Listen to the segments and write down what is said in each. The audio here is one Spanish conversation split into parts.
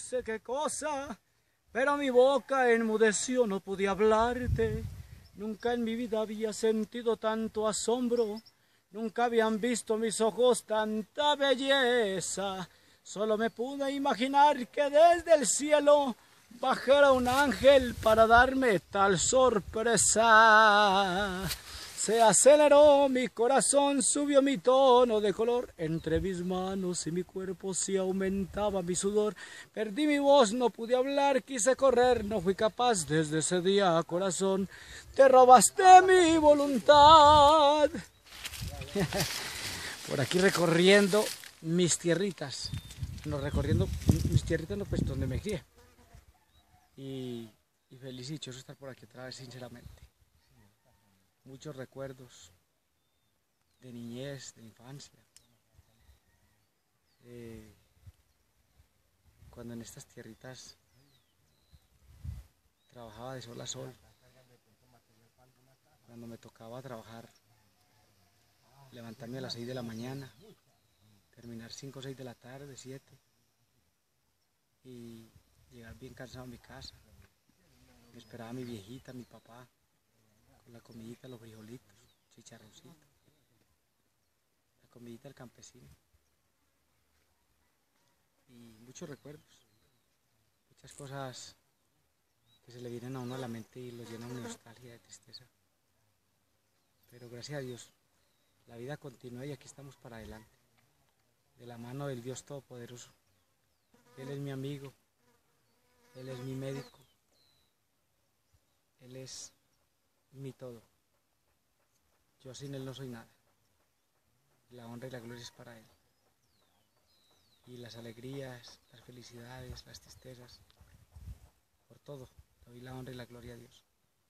sé qué cosa, pero mi boca enmudeció, no pude hablarte. Nunca en mi vida había sentido tanto asombro, nunca habían visto mis ojos tanta belleza. Solo me pude imaginar que desde el cielo bajara un ángel para darme tal sorpresa. Se aceleró mi corazón, subió mi tono de color, entre mis manos y mi cuerpo se aumentaba mi sudor. Perdí mi voz, no pude hablar, quise correr, no fui capaz desde ese día, corazón. Te robaste mi voluntad. Por aquí recorriendo mis tierritas, no recorriendo mis tierritas, no, pues donde me crié. Y feliz y dichoso estar por aquí otra vez, sinceramente. Muchos recuerdos de niñez, de infancia. Cuando en estas tierritas trabajaba de sol a sol. Cuando me tocaba trabajar, levantarme a las 6 de la mañana, terminar 5 o 6 de la tarde, 7, y llegar bien cansado a mi casa. Me esperaba mi viejita, mi papá, con la comidita, los frijolitos, chicharroncito, la comidita del campesino. Y muchos recuerdos, muchas cosas que se le vienen a uno a la mente y lo llenan de nostalgia, de tristeza. Pero gracias a Dios, la vida continúa y aquí estamos para adelante, de la mano del Dios Todopoderoso. Él es mi amigo, Él es mi médico, Él es mi todo. Yo sin Él no soy nada. La honra y la gloria es para Él. Y las alegrías, las felicidades, las tristezas, por todo, le doy la honra y la gloria a Dios.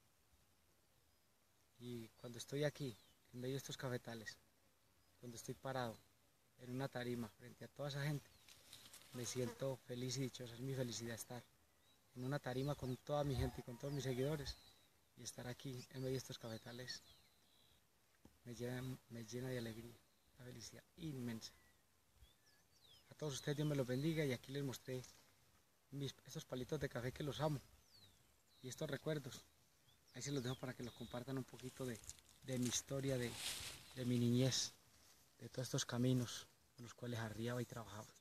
Y cuando estoy aquí, en medio de estos cafetales, cuando estoy parado en una tarima frente a toda esa gente, me siento feliz y dichoso. Es mi felicidad estar en una tarima con toda mi gente y con todos mis seguidores, y estar aquí en medio de estos cafetales me llena de alegría, una felicidad inmensa. A todos ustedes Dios me los bendiga, y aquí les mostré estos palitos de café que los amo, y estos recuerdos. Ahí se los dejo para que los compartan un poquito de mi historia, de mi niñez, de todos estos caminos con los cuales arriaba y trabajaba.